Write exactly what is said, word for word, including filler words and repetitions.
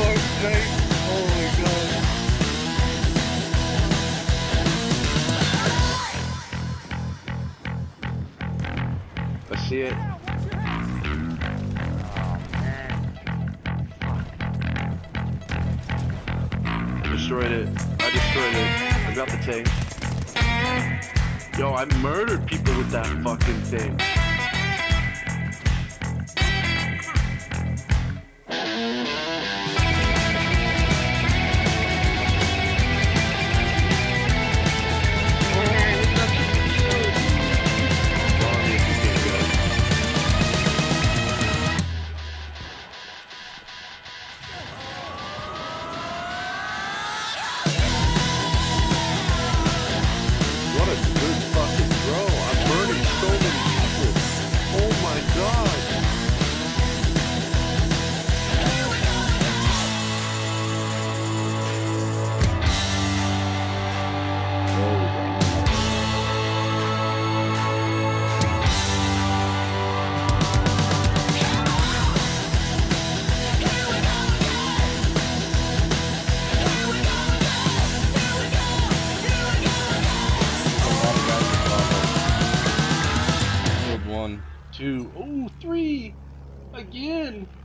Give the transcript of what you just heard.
fuck's sake. Oh my god. I see it. I destroyed it. I destroyed it. I got the tank. Yo, I murdered people with that fucking thing. What a good fucking throw. I'm burning so many people. Oh my god. One, two, oh, three, again.